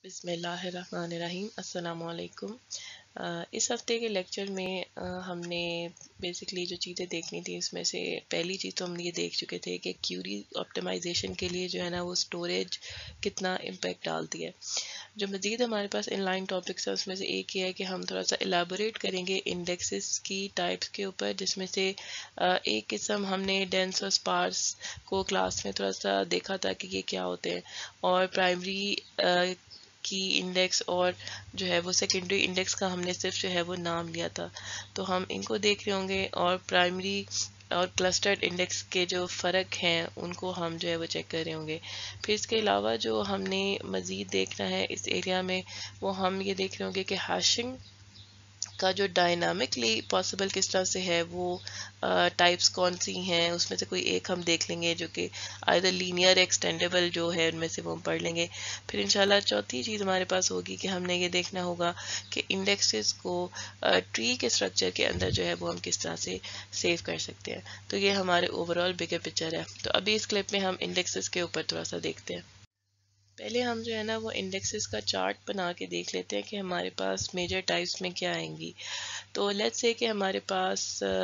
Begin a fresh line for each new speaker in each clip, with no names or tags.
بسم اللہ الرحمن الرحیم۔ السلام علیکم۔ اس ہفتے کے لیکچر میں ہم نے بیسکلی جو چیزیں دیکھنی تھی اس میں سے پہلی چیز تو ہم یہ دیکھ چکے تھے کہ کیوری آپٹیمائزیشن کے لیے جو ہے نا وہ سٹوریج کتنا امپیکٹ ڈالتی ہے۔ جو مزید ہمارے پاس ان لائن ٹاپکس ہے اس میں سے ایک یہ ہے کہ ہم تھوڑا سا الیبوریٹ کریں گے انڈیکسز کی ٹائپس کے اوپر، جس میں سے ایک قسم ہم نے ڈینس اور اسپارس کو کلاس میں تھوڑا سا دیکھا تھا کہ یہ کیا ہوتے ہیں، اور پرائمری کی انڈیکس اور جو ہے وہ سیکنڈری انڈیکس کا ہم نے صرف جو ہے وہ نام لیا تھا، تو ہم ان کو دیکھ رہے ہوں گے، اور پرائمری اور کلسٹرڈ انڈیکس کے جو فرق ہیں ان کو ہم جو ہے وہ چیک کر رہے ہوں گے۔ پھر اس کے علاوہ جو ہم نے مزید دیکھنا ہے اس ایریا میں، وہ ہم یہ دیکھ رہے ہوں گے کہ ہیشنگ کا جو ڈائنامکلی پاسبل کس طرح سے ہے، وہ ٹائپس کون سی ہیں، اس میں سے کوئی ایک ہم دیکھ لیں گے جو کہ آئدر لینئر ایکسٹینڈیبل جو ہے ان میں سے وہ ہم پڑھ لیں گے۔ پھر انشاءاللہ چوتھی چیز ہمارے پاس ہوگی کہ ہم نے یہ دیکھنا ہوگا کہ انڈیکسز کو ٹری کے اسٹرکچر کے اندر جو ہے وہ ہم کس طرح سے سیو کر سکتے ہیں۔ تو یہ ہمارے اوورآل بگر پکچر ہے۔ تو ابھی اس کلپ میں ہم انڈیکسز کے اوپر تھوڑا سا دیکھتے ہیں۔ پہلے ہم جو ہے نا وہ انڈیکسز کا چارٹ بنا کے دیکھ لیتے ہیں کہ ہمارے پاس میجر ٹائپس میں کیا آئیں گی۔ تو لیٹس سے کہ ہمارے پاس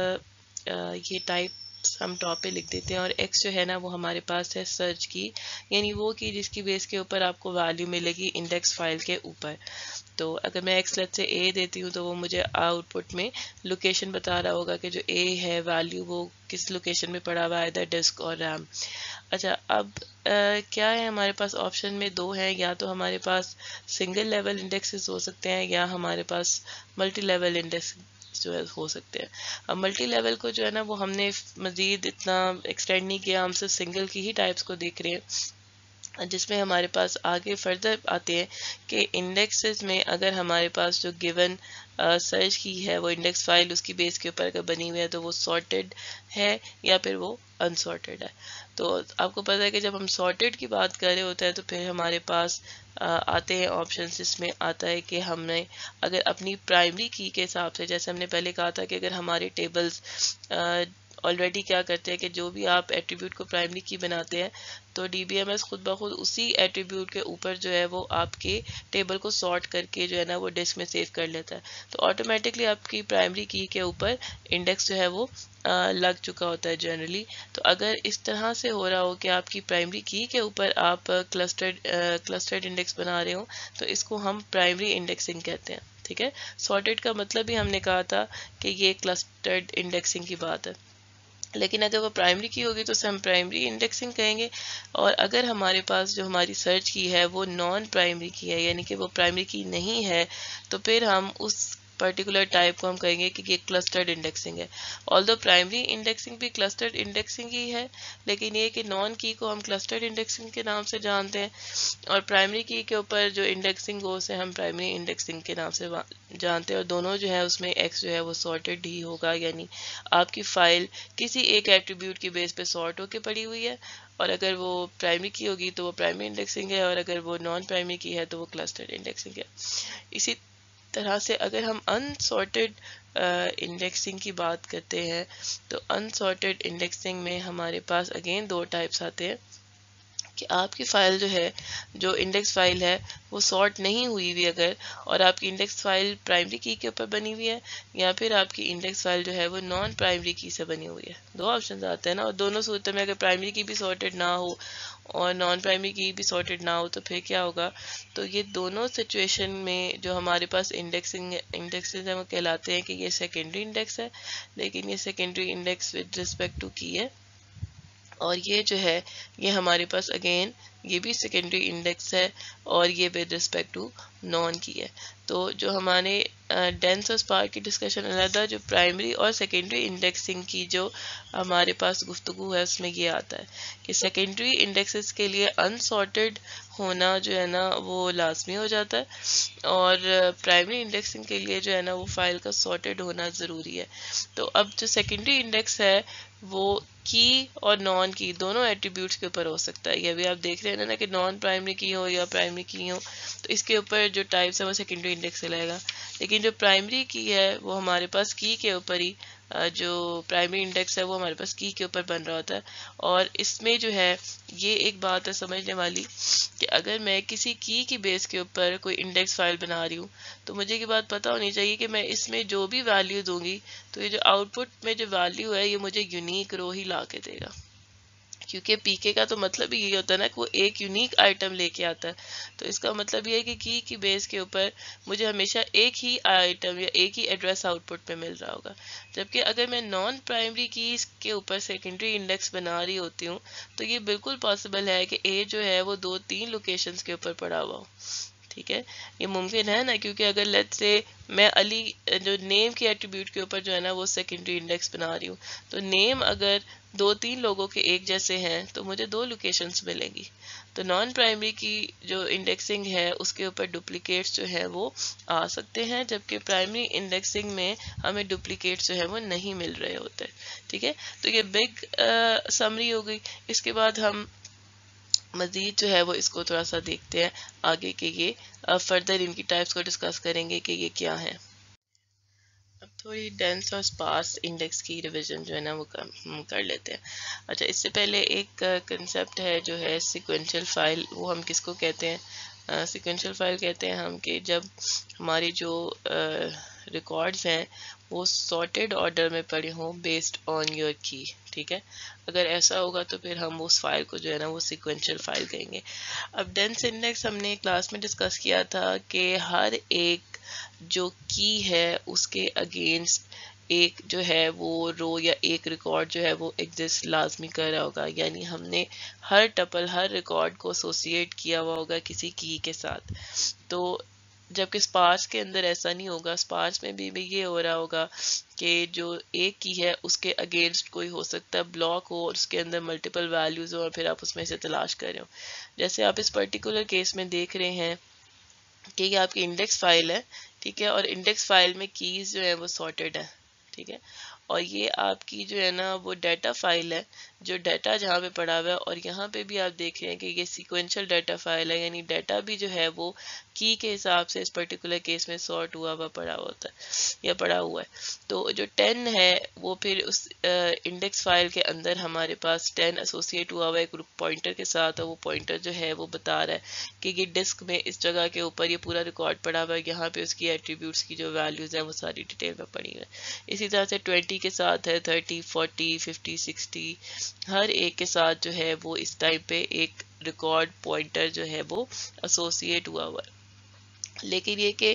یہ ٹائپس ہم ٹاپ پہ لکھ دیتے ہیں، اور ایکس جو ہے نا وہ ہمارے پاس ہے سرچ کی، یعنی وہ کی جس کی بیس کے اوپر آپ کو ویلیو ملے گی انڈیکس فائل کے اوپر۔ تو اگر میں ایکس لیٹ سے اے دیتی ہوں تو وہ مجھے آؤٹ پٹ میں لوکیشن بتا رہا ہوگا کہ جو اے ہے ویلیو وہ کس لوکیشن میں پڑا ہوا ہے، ادھر ڈسک اور ریم۔ اچھا، اب کیا ہے ہمارے پاس آپشن میں دو ہیں، یا تو ہمارے پاس سنگل لیول انڈیکسز ہو سکتے ہیں یا ہمارے پاس ملٹی لیول انڈیکس جو ہے ہو سکتے ہیں۔ اب ملٹی لیول کو جو ہے نا وہ ہم نے مزید اتنا ایکسٹینڈ نہیں کیا، ہم صرف سنگل کی ہی ٹائپس کو دیکھ رہے ہیں، جس میں ہمارے پاس آگے فردر آتے ہیں کہ انڈیکسز میں اگر ہمارے پاس جو گیون سرچ کی ہے وہ انڈیکس فائل اس کی بیس کے اوپر اگر بنی ہوئی ہے تو وہ سارٹیڈ ہے یا پھر وہ انسارٹیڈ ہے۔ تو آپ کو پتہ ہے کہ جب ہم سارٹیڈ کی بات کر رہے ہوتے ہیں تو پھر ہمارے پاس آتے ہیں آپشنس، جس میں آتا ہے کہ ہم نے اگر اپنی پرائمری کی کے حساب سے، جیسے ہم نے پہلے کہا تھا کہ اگر ہمارے ٹیبلز آلریڈی کیا کرتے ہیں کہ جو بھی آپ ایٹریبیوٹ کو پرائمری کی بناتے ہیں تو ڈی بی ایم ایس خود بخود اسی ایٹریبیوٹ کے اوپر جو ہے وہ آپ کے ٹیبل کو سارٹ کر کے جو ہے نا وہ ڈسک میں سیو کر لیتا ہے، تو آٹومیٹکلی آپ کی پرائمری کی کے اوپر انڈیکس جو ہے وہ لگ چکا ہوتا ہے جنرلی۔ تو اگر اس طرح سے ہو رہا ہو کہ آپ کی پرائمری کی کے اوپر آپ کلسٹرڈ انڈیکس بنا رہے ہوں تو اس کو ہم پرائمری انڈیکسنگ کہتے ہیں، ٹھیک ہے۔ سارٹیڈ کا مطلب بھی ہم نے کہا تھا کہ یہ کلسٹرڈ انڈیکسنگ کی بات ہے، لیکن اگر وہ پرائمری کی ہوگی تو اسے ہم پرائمری انڈیکسنگ کہیں گے، اور اگر ہمارے پاس جو ہماری سرچ کی ہے وہ نان پرائمری کی ہے، یعنی کہ وہ پرائمری کی نہیں ہے، تو پھر ہم اس پرٹیکولر ٹائپ کو ہم کہیں گے کہ یہ کلسٹرڈ انڈیکسنگ ہے۔ آلدو پرائمری انڈیکسنگ بھی کلسٹرڈ انڈیکسنگ ہی ہے، لیکن یہ کہ نان کی کو ہم کلسٹرڈ انڈیکسنگ کے نام سے جانتے ہیں، اور پرائمری کی کے اوپر جو انڈیکسنگ ہو اسے ہم پرائمری انڈیکسنگ کے نام سے جانتے ہیں، اور دونوں جو ہے اس میں ایکس جو ہے وہ سارٹیڈ ہی ہوگا، یعنی آپ کی فائل کسی ایک ایٹریبیوٹ کی بیس پہ سارٹ ہو کے پڑی ہوئی ہے، اور اگر وہ پرائمری کی ہوگی تو وہ پرائمری انڈیکسنگ ہے، اور اگر وہ نان پرائمری کی ہے تو وہ کلسٹرڈ انڈیکسنگ ہے۔ اسی طرح سے اگر ہم انسارٹیڈ انڈیکسنگ کی بات کرتے ہیں تو انسارٹیڈ انڈیکسنگ میں ہمارے پاس اگین دو ٹائپس آتے ہیں کہ آپ کی فائل جو ہے، جو انڈیکس فائل ہے وہ سارٹ نہیں ہوئی ہوئی اگر، اور آپ کی انڈیکس فائل پرائمری کی کے اوپر بنی ہوئی ہے، یا پھر آپ کی انڈیکس فائل جو ہے وہ نان پرائمری کی سے بنی ہوئی ہے، دو آپشنز آتے ہیں نا، اور دونوں صورتوں میں اگر پرائمری کی بھی سارٹیڈ نہ ہو اور نان پرائمری کی بھی سارٹیڈ نہ ہو تو پھر کیا ہوگا، تو یہ دونوں سچویشن میں جو ہمارے پاس انڈیکسز ہیں وہ کہلاتے ہیں کہ یہ سیکنڈری انڈیکس ہے، لیکن یہ secondary index with respect to کی ہے، اور یہ جو ہے یہ ہمارے پاس اگین یہ بھی سیکنڈری انڈیکس ہے اور یہ ود ریسپیکٹ ٹو نان کی ہے۔ تو جو ہمارے ڈینس اور اسپارک کی ڈسکشن علیحدہ، جو پرائمری اور سیکنڈری انڈیکسنگ کی جو ہمارے پاس گفتگو ہے اس میں یہ آتا ہے کہ سیکنڈری انڈیکسز کے لیے انسارٹیڈ ہونا جو ہے نا وہ لازمی ہو جاتا ہے، اور پرائمری انڈیکسنگ کے لیے جو ہے نا وہ فائل کا سارٹیڈ ہونا ضروری ہے۔ تو اب جو سیکنڈری انڈیکس ہے وہ کی اور نان کی دونوں ایٹریبیوٹس کے اوپر ہو سکتا ہے، یہ بھی آپ دیکھ رہے ہیں نا کہ نان پرائمری کی ہو یا پرائمری کی ہو تو اس کے اوپر جو ٹائپس ہے وہ سیکنڈری انڈیکس سے لائے گا. لیکن جو پرائمری کی ہے وہ ہمارے پاس کی کے اوپر ہی جو پرائمری انڈیکس ہے وہ ہمارے پاس کی کے اوپر بن رہا ہوتا ہے. اور اس میں جو ہے یہ ایک بات ہے سمجھنے والی کہ اگر میں کسی کی بیس کے اوپر کوئی انڈیکس فائل بنا رہی ہوں تو مجھے یہ بات پتہ ہونی چاہیے کہ میں اس میں جو بھی ویلیو دوں گی تو یہ جو آؤٹ پٹ میں جو ویلیو ہے یہ مجھے یونیک رو ہی لا کے دے گا. کیونکہ پی کے کا تو مطلب ہی یہ ہوتا ہے نا کہ وہ ایک یونیک آئٹم لے کے آتا ہے. تو اس کا مطلب یہ ہے کہ کی بیس کے اوپر مجھے ہمیشہ ایک ہی آئٹم یا ایک ہی ایڈریس آؤٹ پٹ پہ مل رہا ہوگا. جبکہ اگر میں نان پرائمری کیز کے اوپر سیکنڈری انڈیکس بنا رہی ہوتی ہوں تو یہ بالکل پاسبل ہے کہ اے جو ہے وہ 2-3 لوکیشنز کے اوپر پڑا ہوا ہو. ٹھیک ہے, یہ ممکن ہے نا, کیونکہ اگر لیٹ سے میں علی جو نیم کے ایٹریبیوٹ کے اوپر جو ہے نا وہ سیکنڈری انڈیکس بنا رہی ہوں تو نیم اگر 2-3 لوگوں کے ایک جیسے ہیں تو مجھے 2 لوکیشنز ملیں گی. تو نان پرائمری کی جو انڈیکسنگ ہے اس کے اوپر ڈپلیکیٹس جو ہے وہ آ سکتے ہیں, جبکہ پرائمری انڈیکسنگ میں ہمیں ڈپلیکیٹس جو ہے وہ نہیں مل رہے ہوتے. ٹھیک ہے, تو یہ بگ سمری ہو گئی. اس کے بعد ہم مزید جو ہے وہ اس کو تھوڑا سا دیکھتے ہیں آگے کہ یہ فردر ان کی ٹائپس کو ڈسکس کریں گے کہ یہ کیا ہے. اب تھوڑی ڈینس اور اسپارس انڈیکس کی ریویژن جو ہے نا وہ کر لیتے ہیں. اچھا, اس سے پہلے ایک کنسیپٹ ہے جو ہے سیکوینشل فائل. وہ ہم کس کو کہتے ہیں؟ سیکوینشل فائل کہتے ہیں ہم کہ جب ہماری جو ریکارڈز ہیں وہ سارٹیڈ آرڈر میں پڑے ہوں بیسڈ آن یور کی. ٹھیک ہے, اگر ایسا ہوگا تو پھر ہم اس فائل کو جو ہے نا وہ سیکوینشل فائل کہیں گے. اب ڈینس انڈیکس ہم نے کلاس میں ڈسکس کیا تھا کہ ہر ایک جو کی ہے اس کے اگینسٹ ایک جو ہے وہ رو یا ایک ریکارڈ جو ہے وہ ایگزسٹ لازمی کر رہا ہوگا. یعنی ہم نے ہر ٹپل ہر ریکارڈ کو ایسوسیٹ کیا ہوا ہوگا کسی کی کے ساتھ. تو جبکہ اسپارس کے اندر ایسا نہیں ہوگا. اسپارس میں بھی یہ ہو رہا ہوگا کہ جو ایک کی ہے اس کے اگینسٹ کوئی ہو سکتا ہے بلاک ہو اور اس کے اندر ملٹیپل ویلیوز ہو اور پھر آپ اس میں سے تلاش کر رہے ہو. جیسے آپ اس پرٹیکولر کیس میں دیکھ رہے ہیں کہ یہ آپ کی انڈیکس فائل ہے. ٹھیک ہے, اور انڈیکس فائل میں کیز جو ہے وہ سارٹیڈ ہے. ٹھیک ہے, اور یہ آپ کی جو ہے نا وہ ڈیٹا فائل ہے جو ڈیٹا جہاں پہ پڑا ہوا ہے. اور یہاں پہ بھی آپ دیکھ رہے ہیں کہ یہ سیکوینشل ڈیٹا فائل ہے, یعنی ڈیٹا بھی جو ہے وہ کی کے حساب سے اس پرٹیکولر کیس میں سارٹ ہوا ہوا پڑا ہوتا ہے یا پڑا ہوا ہے. تو جو 10 ہے وہ پھر اس انڈیکس فائل کے اندر ہمارے پاس 10 ایسوسیٹ ہوا ہوا ہے ایک پوائنٹر کے ساتھ. اور وہ پوائنٹر جو ہے وہ بتا رہا ہے کہ یہ ڈسک میں اس جگہ کے اوپر یہ پورا ریکارڈ پڑا ہوا ہے, یہاں پہ اس کی ایٹریبیوٹس کی جو ویلیوز ہیں وہ ساری ڈیٹیل میں پڑی ہوئی ہے. اسی طرح سے 20 کے ساتھ ہے 30, 40, 50, 60, ہر ایک کے ساتھ جو ہے وہ اس ٹائم پہ ایک ریکارڈ پوائنٹر جو ہے وہ ایسوسیٹ ہوا ہوا ہے. لیکن یہ کہ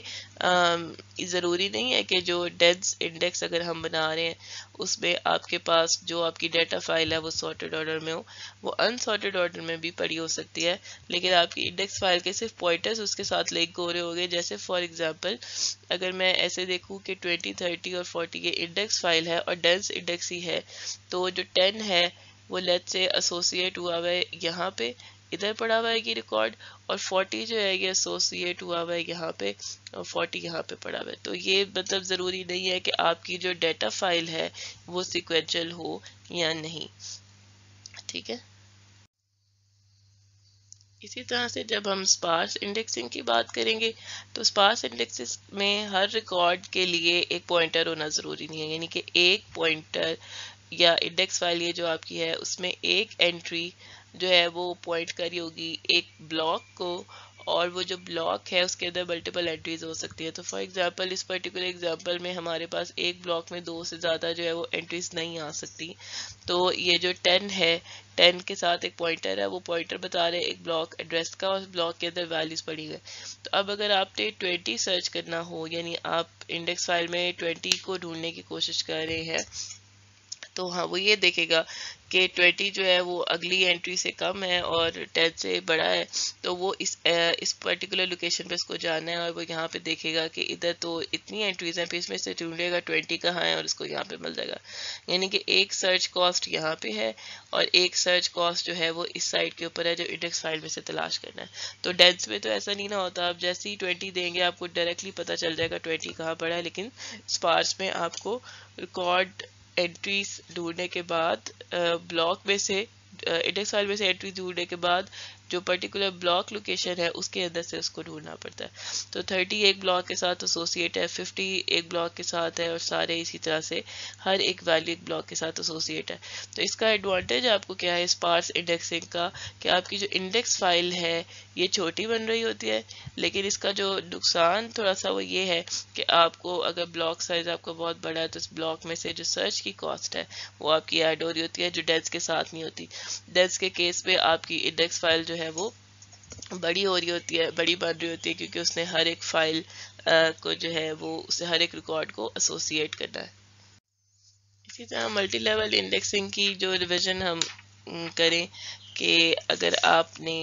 ضروری نہیں ہے کہ جو ڈینس انڈیکس اگر ہم بنا رہے ہیں اس میں آپ کے پاس جو آپ کی ڈیٹا فائل ہے وہ سارٹیڈ آرڈر میں ہو. وہ انسارٹیڈ آرڈر میں بھی پڑی ہو سکتی ہے, لیکن آپ کی انڈیکس فائل کے صرف پوائنٹرز اس کے ساتھ لنک ہو رہے ہوں گے. جیسے فار ایگزامپل اگر میں ایسے دیکھوں کہ 20, 30 اور 40 یہ انڈیکس فائل ہے اور ڈینس انڈیکس ہی ہے, تو جو 10 ہے وہ لیٹ سے ایسوسیٹ ہوا ہوا ہے یہاں پہ ادھر پڑا ہوا ہے یہ ریکارڈ, اور 40 جو ہے یہ ایسوسیٹ ہوا ہوا ہے یہاں پہ اور 40 یہاں پہ پڑا ہوا ہے. تو یہ مطلب ضروری نہیں ہے کہ آپ کی جو ڈیٹا فائل ہے وہ سیکوینشل ہو یا نہیں. ٹھیک ہے, اسی طرح سے جب ہم اسپارس انڈیکسنگ کی بات کریں گے تو اسپارس انڈیکسز میں ہر ریکارڈ کے لیے ایک پوائنٹر ہونا ضروری نہیں ہے. یعنی کہ ایک پوائنٹر یا انڈیکس فائل یہ جو آپ کی ہے اس میں ایک انٹری جو ہے وہ پوائنٹ کری ہوگی ایک بلاک کو, اور وہ جو بلاک ہے اس کے اندر ملٹیپل انٹریز ہو سکتی ہے. تو فار ایگزامپل اس پرٹیکولر ایگزامپل میں ہمارے پاس ایک بلاک میں 2 سے زیادہ جو ہے وہ انٹریز نہیں آ سکتی. تو یہ جو 10 ہے 10 کے ساتھ ایک پوائنٹر ہے, وہ پوائنٹر بتا رہے ایک بلاک ایڈریس کا اور بلاک کے اندر ویلیوز پڑی ہوئی. تو اب اگر آپ نے 20 سرچ کرنا ہو, یعنی آپ انڈیکس فائل میں 20 کو ڈھونڈنے کی کوشش کر رہے ہیں, تو ہاں وہ یہ دیکھے گا کہ 20 جو ہے وہ اگلی انٹری سے کم ہے اور 10 سے بڑا ہے. تو وہ اس پرٹیکولر لوکیشن پہ اس کو جانا ہے اور وہ یہاں پہ دیکھے گا کہ ادھر تو اتنی انٹریز ہیں, پھر اس میں سے ڈھونڈے گا 20 کہاں ہے اور اس کو یہاں پہ مل جائے گا. یعنی کہ ایک سرچ کاسٹ یہاں پہ ہے اور ایک سرچ کاسٹ جو ہے وہ اس سائٹ کے اوپر ہے جو انڈیکس فائل میں سے تلاش کرنا ہے. تو ڈینس میں تو ایسا نہیں نہ ہوتا, آپ جیسے ہی 20 دیں گے آپ کو ڈائریکٹلی پتہ چل جائے گا 20 کہاں پڑا ہے. لیکن اسپارس میں آپ کو ریکارڈ انٹریز ڈھونڈنے کے بعد بلاک میں سے انڈیکس فائل میں سے انٹری ڈھونڈنے کے بعد جو پرٹیکولر بلاک لوکیشن ہے اس کے اندر سے اس کو ڈھونڈنا پڑتا ہے. تو 30 ایک بلاک کے ساتھ ایسوسیٹ ہے, 50 ایک بلاک کے ساتھ ہے, اور سارے اسی طرح سے ہر ایک ویلیو ایک بلاک کے ساتھ ایسوسیٹ ہے. تو اس کا ایڈوانٹیج آپ کو کیا ہے اسپارس انڈیکسنگ کا, کہ آپ کی جو انڈیکس فائل ہے یہ چھوٹی بن رہی ہوتی ہے, لیکن اس کا جو نقصان تھوڑا سا وہ یہ ہے کہ آپ کو اگر بلاک سائز آپ کو بہت بڑا ہے تو اس بلاک میں سے جو سرچ کی کاسٹ ہے وہ آپ کی ایڈ ہو رہی ہوتی ہے, جو ڈیٹس کے ساتھ نہیں ہوتی. ڈیٹس کے کیس میں آپ کی انڈیکس فائل جو ہے وہ بڑی ہو رہی ہوتی ہے, بڑی بن رہی ہوتی ہے, کیونکہ اس نے ہر ایک فائل کو جو ہے وہ اسے ہر ایک ریکارڈ کو ایسوسیٹ کرنا ہے. اسی طرح ملٹی لیول انڈیکسنگ کی جو ریویژن ہم کریں کہ اگر آپ نے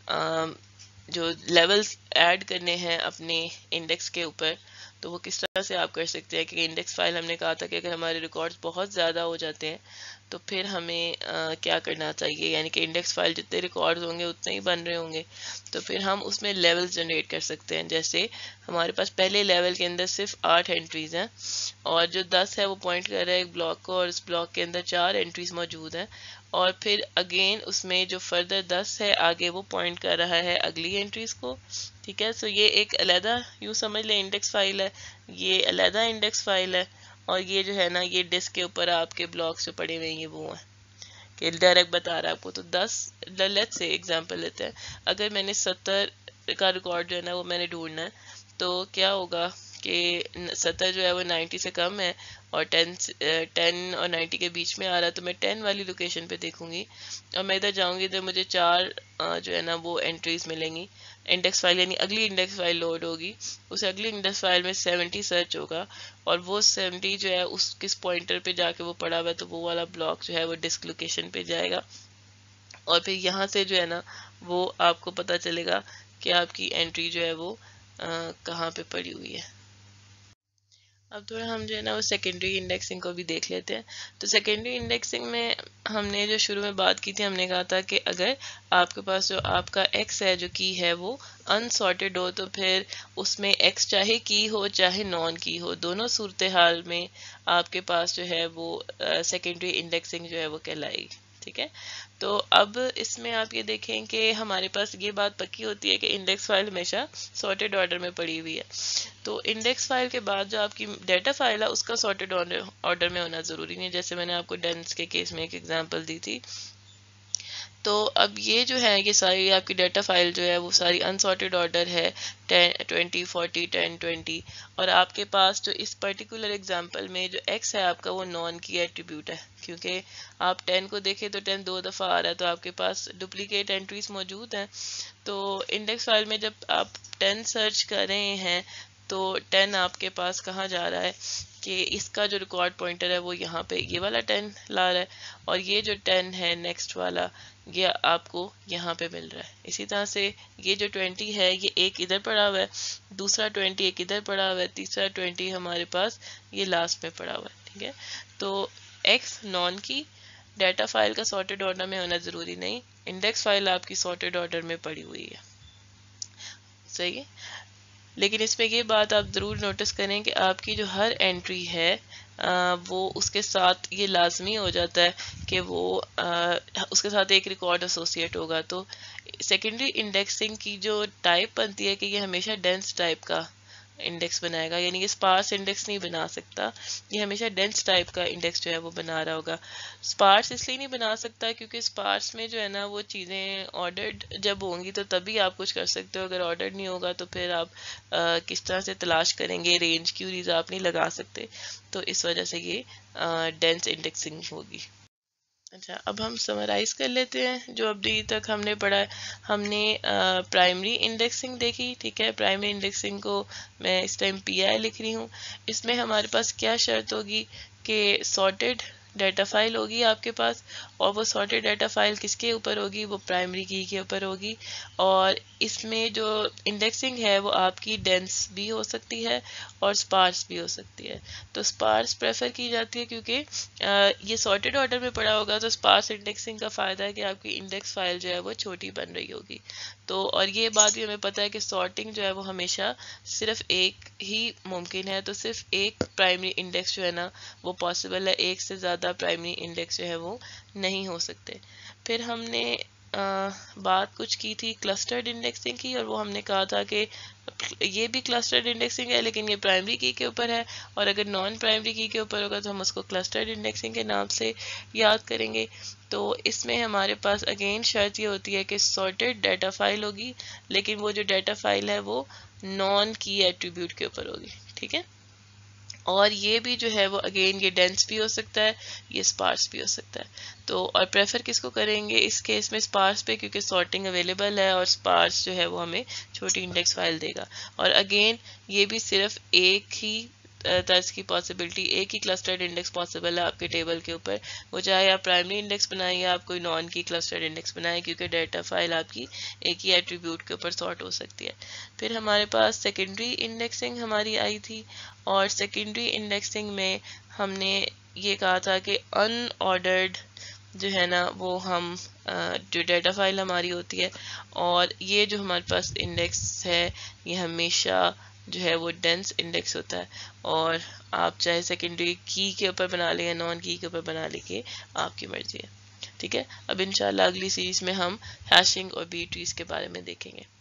جو لیولز ایڈ کرنے ہیں اپنے انڈیکس کے اوپر تو وہ کس طرح سے آپ کر سکتے ہیں. کہ انڈیکس فائل ہم نے کہا تھا کہ اگر ہمارے ریکارڈز بہت زیادہ ہو جاتے ہیں تو پھر ہمیں کیا کرنا چاہیے, یعنی کہ انڈیکس فائل جتنے ریکارڈز ہوں گے اتنے ہی بن رہے ہوں گے, تو پھر ہم اس میں لیولز جنریٹ کر سکتے ہیں. جیسے ہمارے پاس پہلے لیول کے اندر صرف 8 انٹریز ہیں اور جو 10 ہے وہ پوائنٹ کر رہا ہے ایک بلاک کو, اور اس بلاک کے اندر 4 انٹریز موجود ہیں, اور پھر اگین اس میں جو فردر 10 ہے آگے وہ پوائنٹ کر رہا ہے اگلی انٹریز کو. ٹھیک ہے, سو یہ ایک علیحدہ یوں سمجھ لیں انڈیکس فائل ہے, یہ علیحدہ انڈیکس فائل ہے, اور یہ جو ہے نا یہ ڈسک کے اوپر آپ کے بلاکس جو پڑے ہوئے ہیں یہ وہ ہیں کہ ڈائریکٹ بتا رہا ہے آپ کو. تو 10 لیٹس سے ایگزامپل لیتے ہیں, اگر میں نے 70 کا ریکارڈ جو ہے نا وہ میں نے ڈھونڈنا ہے تو کیا ہوگا کہ 70 جو ہے وہ 90 سے کم ہے اور 10 اور 90 کے بیچ میں آ رہا ہے, تو میں 10 والی لوکیشن پہ دیکھوں گی اور میں ادھر جاؤں گی تو مجھے 4 جو ہے نا وہ انٹریز ملیں گی. انڈیکس فائل یعنی اگلی انڈیکس فائل لوڈ ہوگی, اس اگلی انڈیکس فائل میں 70 سرچ ہوگا اور وہ 70 جو ہے اس کس پوائنٹر پہ جا کے وہ پڑا ہوا ہے, تو وہ والا بلاک جو ہے وہ ڈسک لوکیشن پہ جائے گا, اور پھر یہاں سے جو ہے نا وہ آپ کو پتا چلے گا کہ آپ کی انٹری جو ہے وہ کہاں پہ پڑی ہوئی ہے. اب تھوڑا ہم جو ہے نا وہ سیکنڈری انڈیکسنگ کو بھی دیکھ لیتے ہیں. تو سیکنڈری انڈیکسنگ میں ہم نے جو شروع میں بات کی تھی, ہم نے کہا تھا کہ اگر آپ کے پاس جو آپ کا ایکس ہے جو کی ہے وہ انسارٹیڈ ہو تو پھر اس میں ایکس چاہے کی ہو چاہے نان کی ہو, دونوں صورتحال میں آپ کے پاس جو ہے وہ سیکنڈری انڈیکسنگ جو ہے وہ کہلائے گی. ٹھیک ہے, تو اب اس میں آپ یہ دیکھیں کہ ہمارے پاس یہ بات پکی ہوتی ہے کہ انڈیکس فائل ہمیشہ سارٹیڈ آرڈر میں پڑی ہوئی ہے. تو انڈیکس فائل کے بعد جو آپ کی ڈیٹا فائل ہے اس کا سارٹیڈ آرڈر میں ہونا ضروری نہیں ہے, جیسے میں نے آپ کو ڈینس کے کیس میں ایک ایگزامپل دی تھی. تو اب یہ جو ہے یہ ساری آپ کی ڈیٹا فائل جو ہے وہ ساری انسارٹیڈ آرڈر ہے 20 40 10 20, اور آپ کے پاس جو اس پرٹیکولر ایگزامپل میں جو ایکس ہے آپ کا وہ نان کی ایٹریبیوٹ ہے, کیونکہ آپ 10 کو دیکھیں تو 10 2 دفعہ آ رہا ہے, تو آپ کے پاس ڈپلیکیٹ انٹریز موجود ہیں. تو انڈیکس فائل میں جب آپ 10 سرچ کر رہے ہیں تو 10 آپ کے پاس کہاں جا رہا ہے کہ اس کا جو ریکارڈ پوائنٹر ہے وہ یہاں پہ یہ والا 10 لا رہا ہے, اور یہ جو 10 ہے نیکسٹ والا یہ آپ کو یہاں پہ مل رہا ہے. اسی طرح سے یہ جو 20 ہے یہ ایک ادھر پڑا ہوا ہے, دوسرا 20 ایک ادھر پڑا ہوا ہے, تیسرا 20 ہمارے پاس یہ لاسٹ میں پڑا ہوا ہے. ٹھیک ہے, تو ایکس نان کی ڈیٹا فائل کا سارٹیڈ آرڈر میں ہونا ضروری نہیں, انڈیکس فائل آپ کی سارٹیڈ آرڈر میں پڑی ہوئی ہے. صحیح ہے, لیکن اس میں یہ بات آپ ضرور نوٹس کریں کہ آپ کی جو ہر انٹری ہے وہ اس کے ساتھ یہ لازمی ہو جاتا ہے کہ وہ اس کے ساتھ ایک ریکارڈ ایسوسیٹ ہوگا. تو سیکنڈری انڈیکسنگ کی جو ٹائپ بنتی ہے کہ یہ ہمیشہ ڈینس ٹائپ کا انڈیکس بنائے گا, یعنی کہ اسپارس انڈیکس نہیں بنا سکتا, یہ ہمیشہ ڈینس ٹائپ کا انڈیکس جو ہے وہ بنا رہا ہوگا. اسپارس اس لیے نہیں بنا سکتا کیونکہ اسپارس میں جو ہے نا وہ چیزیں آرڈرڈ جب ہوں گی تو تبھی آپ کچھ کر سکتے ہو, اگر آرڈرڈ نہیں ہوگا تو پھر آپ کس طرح سے تلاش کریں گے, رینج کیوریز آپ نہیں لگا سکتے, تو اس وجہ سے یہ ڈینس انڈیکسنگ ہوگی. اچھا, اب ہم سمرائز کر لیتے ہیں جو ابھی تک ہم نے پڑھا ہے. ہم نے پرائمری انڈیکسنگ دیکھی, ٹھیک ہے, پرائمری انڈیکسنگ کو میں اس ٹائم پی آئی لکھ رہی ہوں. اس میں ہمارے پاس کیا شرط ہوگی کہ سارٹیڈ ڈیٹا فائل ہوگی آپ کے پاس, اور وہ سارٹیڈ ڈیٹا فائل کس کے اوپر ہوگی, وہ پرائمری کی کے اوپر ہوگی, اور اس میں جو انڈیکسنگ ہے وہ آپ کی ڈینس بھی ہو سکتی ہے اور اسپارس بھی ہو سکتی ہے. تو اسپارس پریفر کی جاتی ہے کیونکہ یہ سارٹیڈ آرڈر میں پڑا ہوگا, تو اسپارس انڈیکسنگ کا فائدہ ہے کہ آپ کی انڈیکس فائل جو ہے وہ چھوٹی بن رہی ہوگی. تو اور یہ بات بھی ہمیں پتہ ہے کہ سارٹنگ جو ہے وہ ہمیشہ صرف ایک ہی ممکن ہے, تو صرف ایک پرائمری انڈیکس جو ہے نا وہ پاسبل ہے, ایک سے زیادہ پرائمری انڈیکس جو ہے وہ نہیں ہو سکتے. پھر ہم نے بات کچھ کی تھی کلسٹرڈ انڈیکسنگ کی، اور وہ ہم نے کہا تھا کہ یہ بھی کلسٹرڈ انڈیکسنگ ہے لیکن یہ پرائمری کی کے اوپر ہے، اور اگر نان پرائمری کی کے اوپر ہوگا تو ہم اس کو کلسٹرڈ انڈیکسنگ کے نام سے یاد کریں گے۔ تو اس میں ہمارے پاس اگین شرط یہ ہوتی ہے کہ سارٹیڈ ڈیٹا فائل ہوگی، لیکن وہ جو ڈیٹا فائل ہے وہ نان کی ایٹریبیوٹ کے اوپر ہوگی، ٹھیک ہے۔ اور یہ بھی جو ہے وہ اگین یہ ڈینس بھی ہو سکتا ہے، یہ اسپارس بھی ہو سکتا ہے۔ تو اور پریفر کس کو کریں گے اس کیس میں؟ اسپارس پہ، کیونکہ سارٹنگ اویلیبل ہے، اور اسپارس جو ہے وہ ہمیں چھوٹی انڈیکس فائل دے گا۔ اور اگین یہ بھی صرف ایک ہی طرز کی پاسبلٹی، ایک ہی کلسٹرڈ انڈیکس پاسبل ہے آپ کے ٹیبل کے اوپر، وہ چاہے آپ پرائمری انڈیکس بنائیں یا آپ کوئی نان کی کلسٹرڈ انڈیکس بنائیں، کیونکہ ڈیٹا فائل آپ کی ایک ہی ایٹریبیوٹ کے اوپر سارٹ ہو سکتی ہے۔ پھر ہمارے پاس سیکنڈری انڈیکسنگ ہماری آئی تھی، اور سیکنڈری انڈیکسنگ میں ہم نے یہ کہا تھا کہ ان آرڈرڈ جو ہے نا وہ ہم جو ڈیٹا فائل ہماری ہوتی ہے، اور یہ جو ہمارے پاس انڈیکس ہے یہ ہمیشہ جو ہے وہ ڈینس انڈیکس ہوتا ہے، اور آپ چاہے سیکنڈری کی کے اوپر بنا لیں یا نان کی کے اوپر بنا لیں، کہ آپ کی مرضی ہے، ٹھیک ہے۔ اب انشاءاللہ اگلی سیریز میں ہم ہیشنگ اور بی ٹریز کے بارے میں دیکھیں گے۔